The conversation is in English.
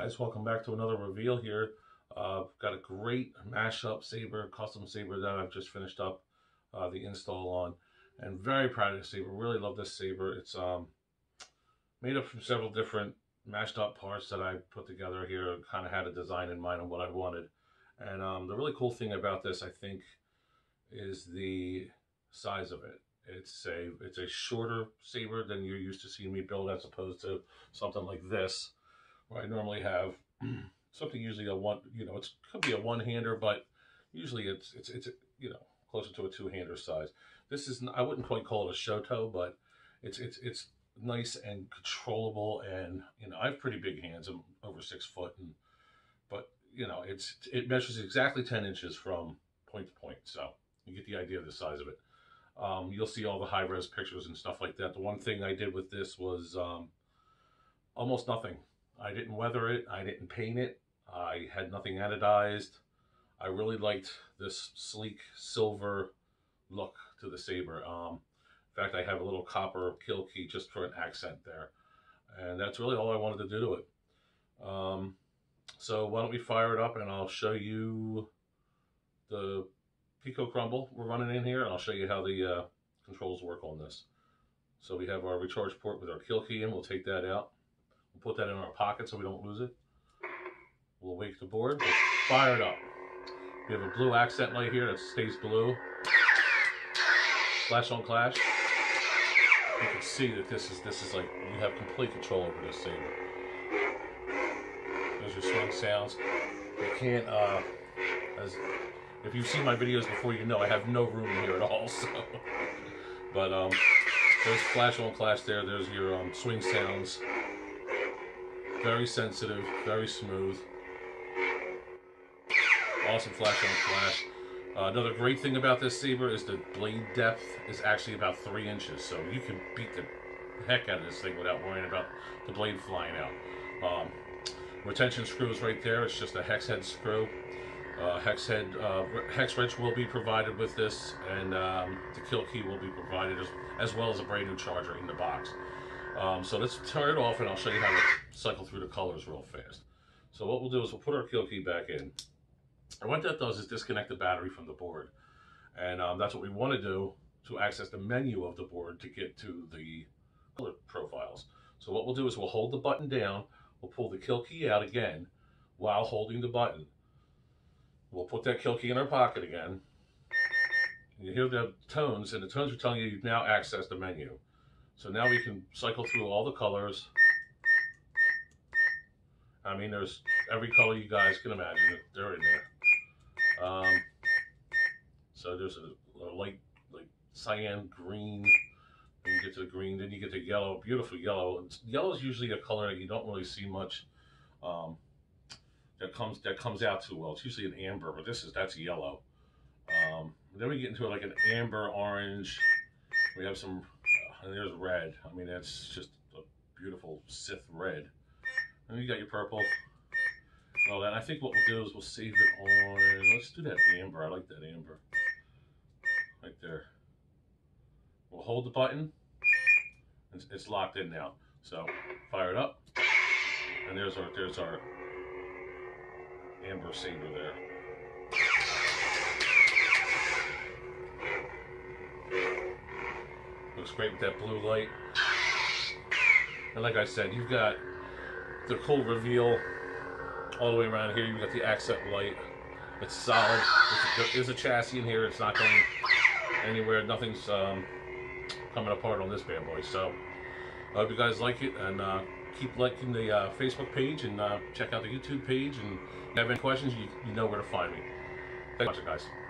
guys, welcome back to another reveal here. Got a great mashup saber, custom saber that I've just finished up the install on, and very proud of this saber. Really love this saber. It's made up from several different mashed up parts that I put together here. Kind of had a design in mind on what I wanted, and the really cool thing about this, I think, is the size of it. It's a shorter saber than you're used to seeing me build, as opposed to something like this, where I normally have something usually a one, it could be a one-hander, but usually it's closer to a two-hander size. This is, I wouldn't quite call it a shoto, but it's nice and controllable, and I have pretty big hands. I'm over 6 foot, but it measures exactly 10 inches from point to point, so you get the idea of the size of it. You'll see all the high-res pictures and stuff like that. The one thing I did with this was almost nothing. I didn't weather it. I didn't paint it. I had nothing anodized. I really liked this sleek silver look to the saber. In fact, I have a little copper kill key just for an accent there. And that's really all I wanted to do to it. So why don't we fire it up, and I'll show you the Pico Crumble we're running in here, and I'll show you how the controls work on this. So we have our recharge port with our kill key in. We'll take that out. We'll put that in our pocket so we don't lose it. We'll wake the board. We'll fire it up. We have a blue accent light here that stays blue. Flash on clash. You can see that this is like, you have complete control over this saber. Those are swing sounds. You can't, if you've seen my videos before, I have no room here at all. So, but there's flash on clash there. There's your swing sounds. Very sensitive, very smooth. Awesome flash on flash. Another great thing about this saber is the blade depth is actually about 3 inches, so you can beat the heck out of this thing without worrying about the blade flying out. Retention screw is right there. It's just a hex head screw. Hex wrench will be provided with this, and the kill key will be provided as well as a brand new charger in the box. So let's turn it off, and I'll show you how to cycle through the colors real fast. So what we'll do is we'll put our kill key back in. And what that does is disconnect the battery from the board. And that's what we want to do to access the menu of the board to get to the color profiles. So what we'll do is we'll hold the button down. We'll pull the kill key out again while holding the button. We'll put that kill key in our pocket again. And you hear the tones, and the tones are telling you you've now accessed the menu. So now we can cycle through all the colors. I mean, there's every color you guys can imagine. They're in there. So there's a light, like cyan green. Then you get to the green. Then you get to yellow. Beautiful yellow. Yellow is usually a color that you don't really see much. That comes out too well. It's usually an amber, but that's yellow. Then we get into like an amber orange. We have some. And there's red. I mean, that's just a beautiful Sith red. And you got your purple. Well, then I think what we'll do is we'll save it on. Let's do that amber. I like that amber. Right there. We'll hold the button. It's locked in now. So fire it up. And there's our amber saber there. Looks great with that blue light. And like I said, you've got the cool reveal all the way around here. You've got the accent light. It's solid. There's a chassis in here. It's not going anywhere. Nothing's coming apart on this bad boy. So I hope you guys like it, and keep liking the Facebook page, and check out the YouTube page. And if you have any questions, you know where to find me. Thanks for watching, guys.